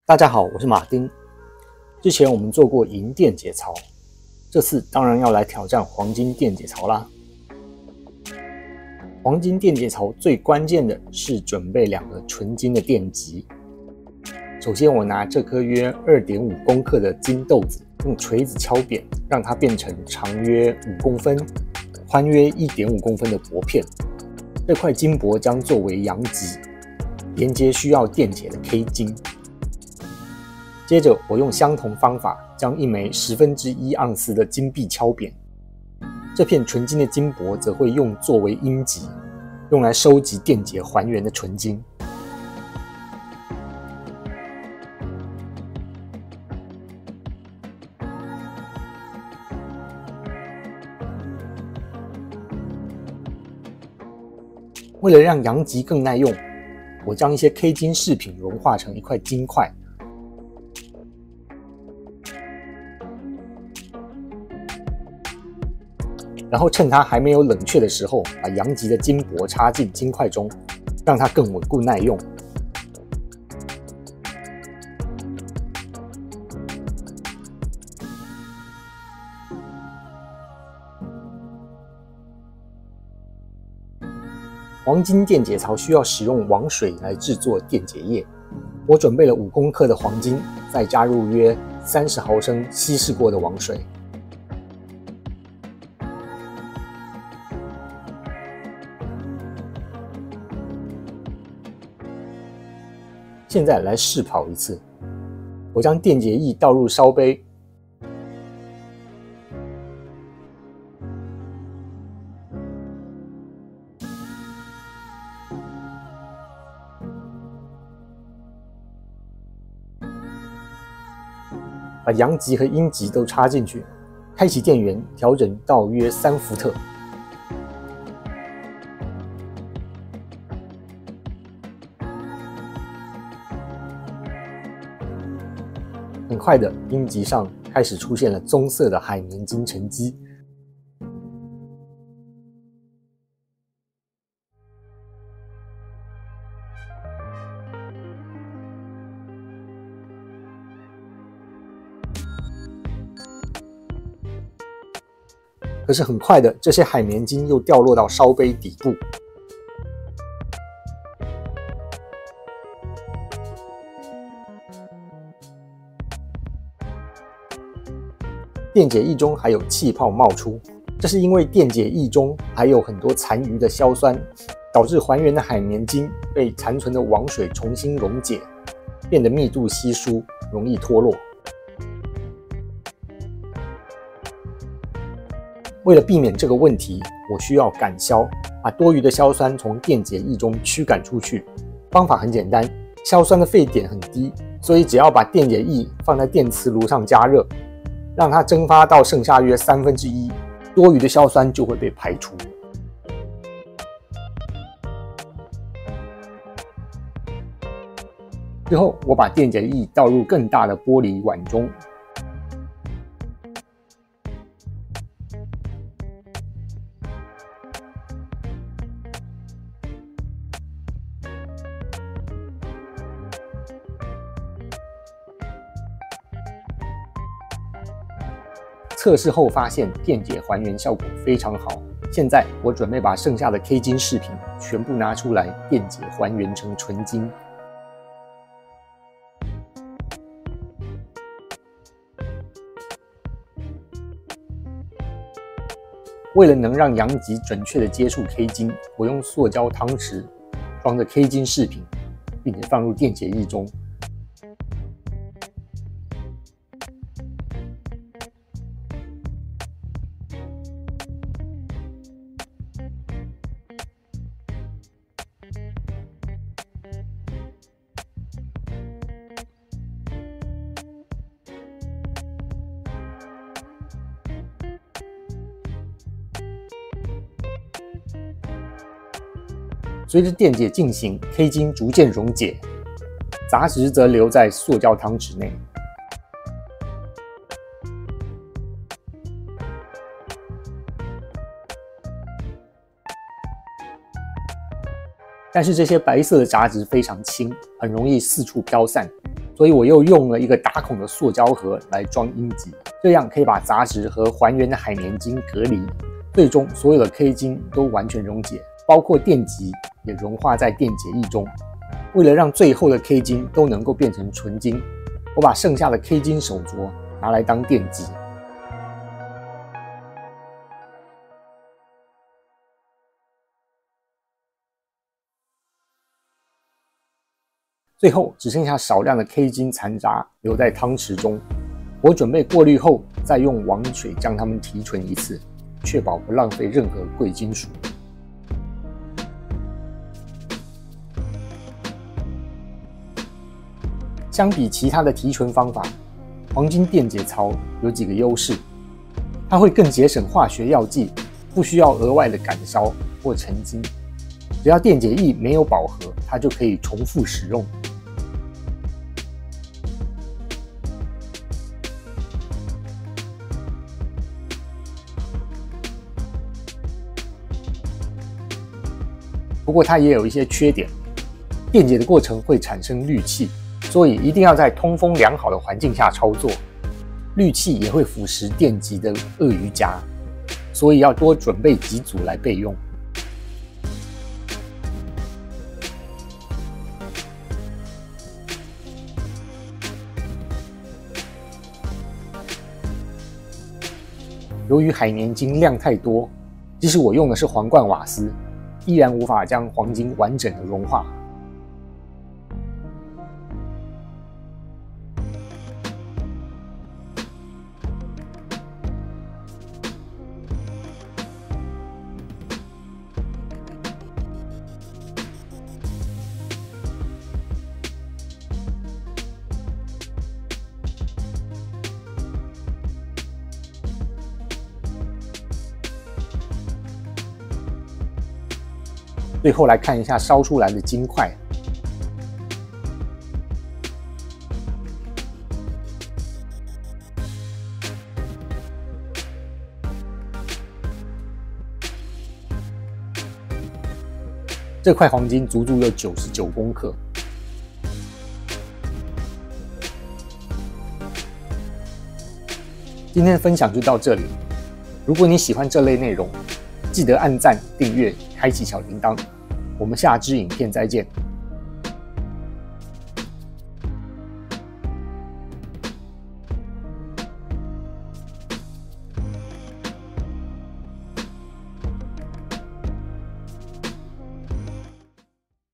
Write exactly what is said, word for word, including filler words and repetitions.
大家好，我是马丁。之前我们做过银电解槽，这次当然要来挑战黄金电解槽啦。黄金电解槽最关键的是准备两个纯金的电极。首先，我拿这颗约 二点五公克的金豆子，用锤子敲扁，让它变成长约五公分、宽约 一点五公分的薄片。这块金箔将作为阳极，连接需要电解的 K 金。接着，我用相同方法将一枚十分之一盎司的金币敲扁。这片纯金的金箔则会用作为阴极，用来收集电解还原的纯金。为了让阳极更耐用，我将一些 K 金饰品融化成一块金块。然后趁它还没有冷却的时候，把阳极的金箔插进金块中，让它更稳固耐用。黄金电解槽需要使用王水来制作电解液。我准备了五公克的黄金，再加入约三十毫升稀释过的王水。现在来试跑一次，我将电解液倒入烧杯，把阳极和阴极都插进去，开启电源，调整到约三伏特。很快的，阴极上开始出现了棕色的海绵金沉积。可是很快的，这些海绵金又掉落到烧杯底部。电解液中还有气泡冒出，这是因为电解液中还有很多残余的硝酸，导致还原的海绵金被残存的王水重新溶解，变得密度稀疏，容易脱落。为了避免这个问题，我需要赶硝，把多余的硝酸从电解液中驱赶出去。方法很简单，硝酸的沸点很低，所以只要把电解液放在电磁炉上加热，让它蒸发到剩下约三分之一，多余的硝酸就会被排出。之后，我把电解液倒入更大的玻璃碗中，测试后发现电解还原效果非常好。现在我准备把剩下的 K 金饰品全部拿出来电解还原成纯金。为了能让阳极准确地接触 K 金，我用塑胶汤匙装着 K 金饰品，并且放入电解液中。随着电解进行 ，K 金逐渐溶解，杂质则留在塑胶汤匙内。但是这些白色的杂质非常轻，很容易四处飘散， 所以我又用了一个打孔的塑胶盒来装阴极，这样可以把杂质和还原的海绵晶隔离，最终所有的 K 晶都完全溶解，包括电极也融化在电解液中。为了让最后的 K 晶都能够变成纯金，我把剩下的 K 晶手镯拿来当电极。最后只剩下少量的 K 晶残渣留在汤匙中，我准备过滤后再用王水将它们提纯一次，确保不浪费任何贵金属。相比其他的提纯方法，黄金电解槽有几个优势：它会更节省化学药剂，不需要额外的赶烧或沉晶，只要电解液没有饱和，它就可以重复使用。不过它也有一些缺点，电解的过程会产生氯气，所以一定要在通风良好的环境下操作。氯气也会腐蚀电极的鳄鱼夹，所以要多准备几组来备用。由于海绵晶量太多，即使我用的是皇冠瓦斯，依然无法将黄金完整的融化。最后来看一下烧出来的金块，这块黄金足足有九十九公克。今天的分享就到这里，如果你喜欢这类内容，记得按赞、订阅、开启小铃铛。我们下支影片再见。